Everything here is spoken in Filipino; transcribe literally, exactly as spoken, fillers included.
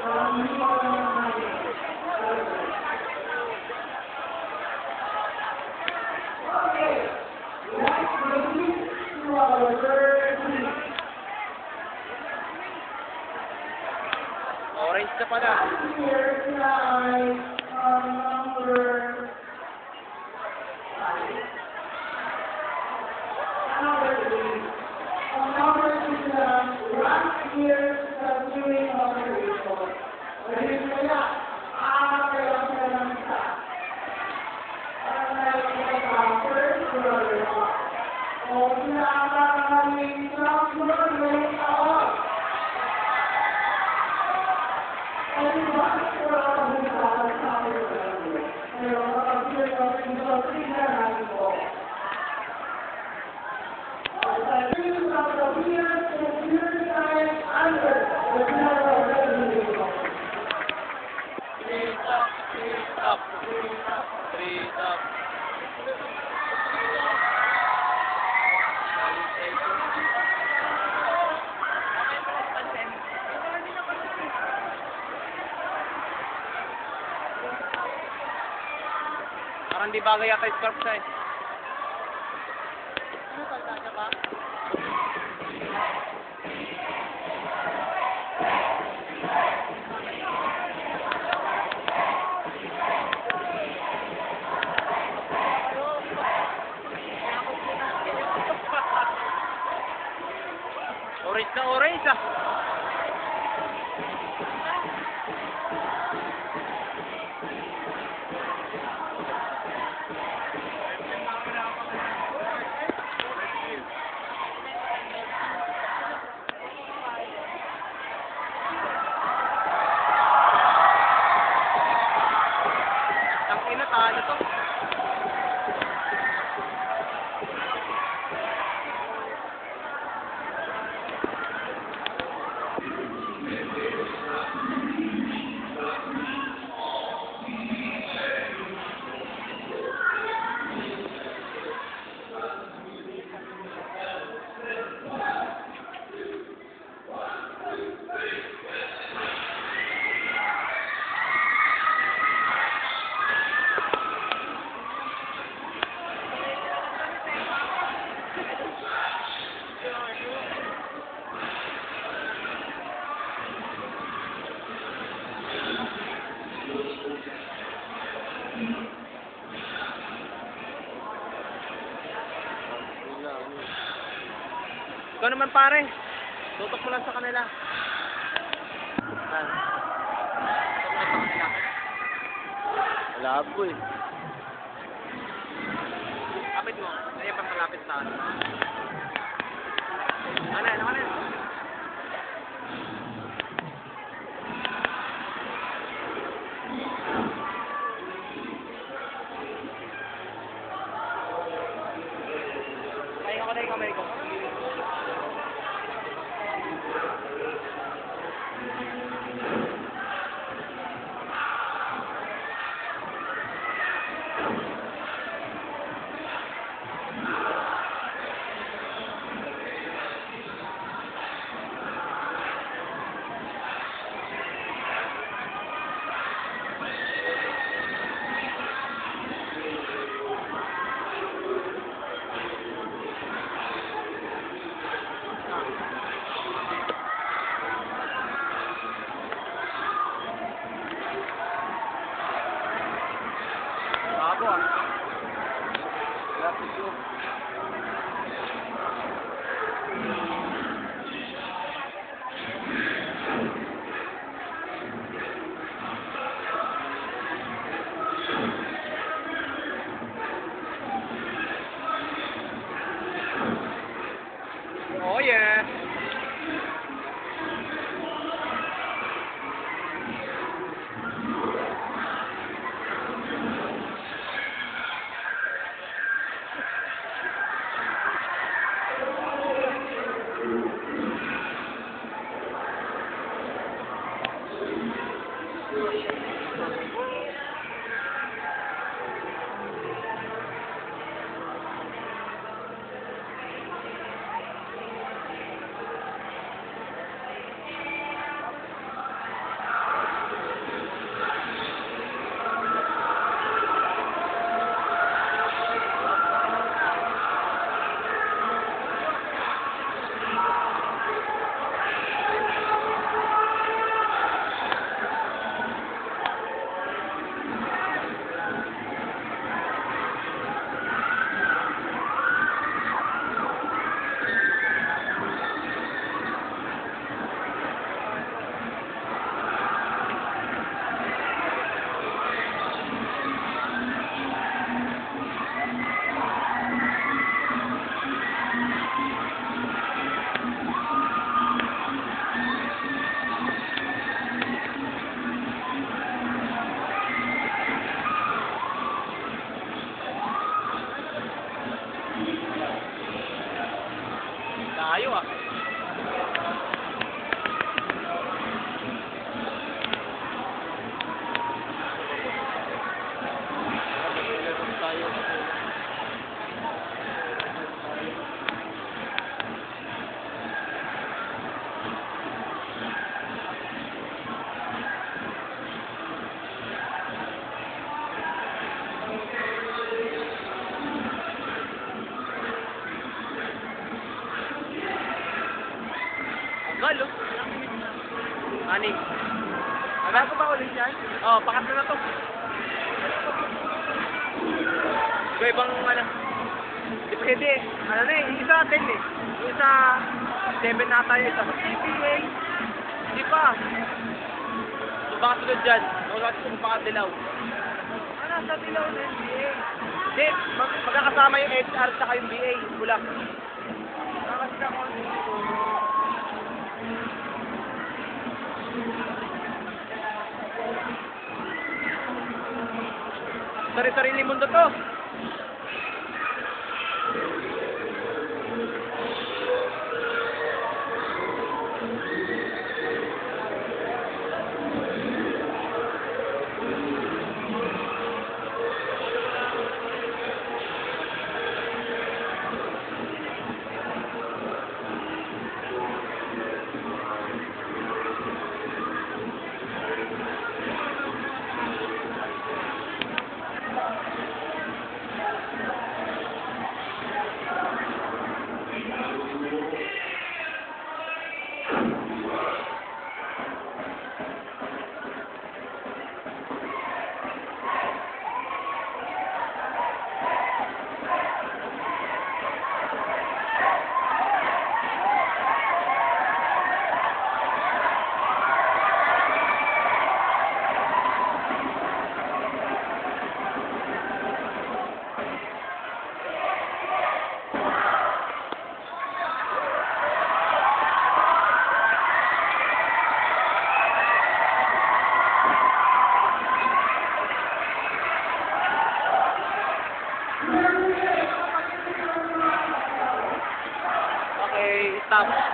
Orange na pala. Here's nine, um, number five. Number three. Um, number six, um, last year's continuing operation. Ayun kaya, aakaya sila ng isa. Para meron ka sa first brother. O pinakakaling transfer ng tawag. Up. Three up. Parang di bagay yata yung scarf siya eh. Ano salta siya ba? Orange na orange ah. Ang ina talo to. Ikaw naman pare, tutok mo lang sa kanila. Malabo eh. Kapit mo, kaya pang malapit sa ano. Ano, ano, ano? Ay, ako na yung kamay ko. Bravo ah. Lapit yun. Oh yeah. Ani. Wala ko ba ulit yan? Oo, oh, pangatlo na to. Iba ibang ano. Depende. Ano na eh, yung isa ten eh. Yung isa seven na tayo, isa sa P P A. Hindi pa. So baka sunod dyan. Wala kasi kung baka dilaw. Ano, sa dilaw na yung B A. Hindi, mag magkakasama yung H R saka yung B A. Bulak. Magkakasama ko. Sari-sarili mundo to. Okay, stop.